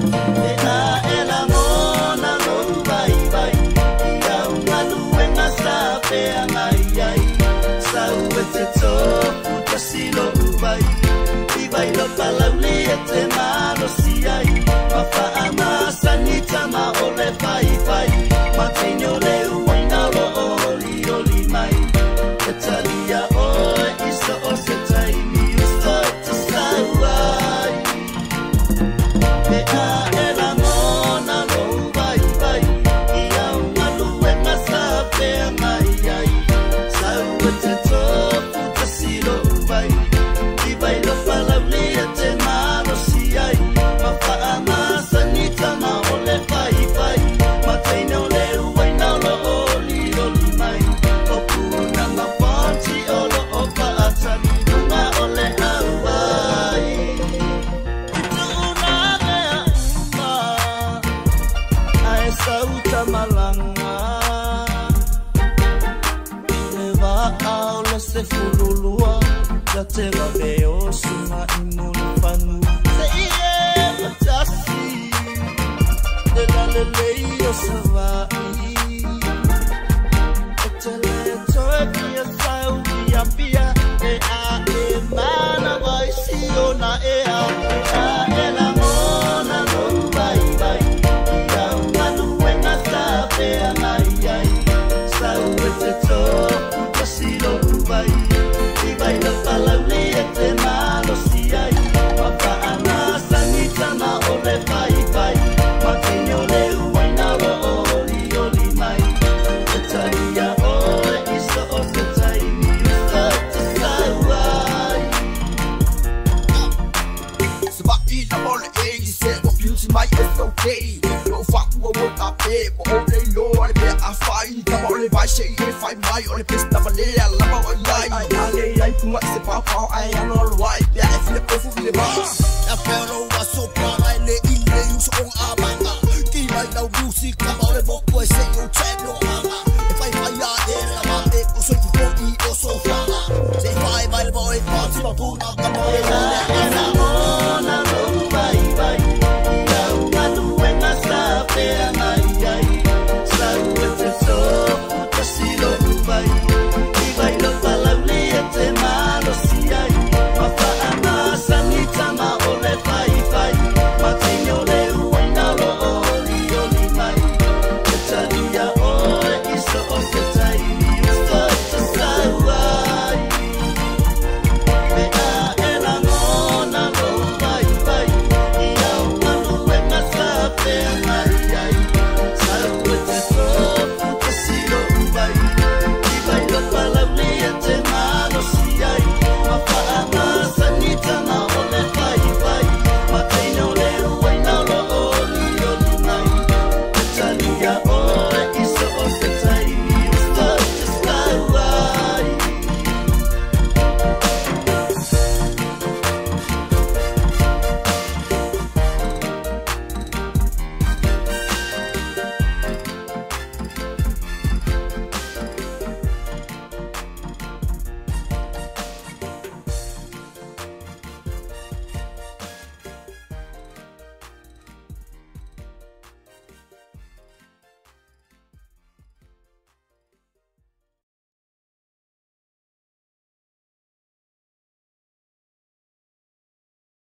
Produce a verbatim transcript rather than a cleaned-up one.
Vailoa Palauli te malo siai Mafaama sanita ma ole vaivai Mateino leu waina lo oli oli mai Italia oe iso o se taimi usto te sauai E a e la mona lo vaivai Ia unga lue na sapea mai ai Sau e te topu te silo vai Vailoa Palauli te malo siai Mafaama sanita ma ole vaivai Mateino leu waina lo oli oli mai O Puna Fontee olo o Paatani Lunga ole Auai Tuna lea uma Ae sauta malanga Le va au le se fululua La tela veo suma imunu panu Se ie matasi De la lelei o savai E tele toe kia sau kia pia E a e mana vai si ona e a E a e la mona no vai vai Ia umanu e na sapea mai ai Sau e te topu kasilo vai Vailoa Palauli te malo siai Mafaama sanita ma ole vaivai Mateino leu waina lo oli oli mai Italia oe iso o se taimi usta te sauai Sebab ina ole e se o beauty mai is okay No fuck what would I pay Mo ole lo ole be a fai Kama ole vai se e fai mai Ole pesta valea lama olai Aloiai kunga se pau pau ai ano Luai Pea e file pofu file maa E pero wa sopra ai le ile uso on amanga Ki mai nau music kama ole moku e se o cheno anga E fai fai a e la ma e o soi fuko i o so fanga Se fai mai le boy party ma puna kama ole E la e la mo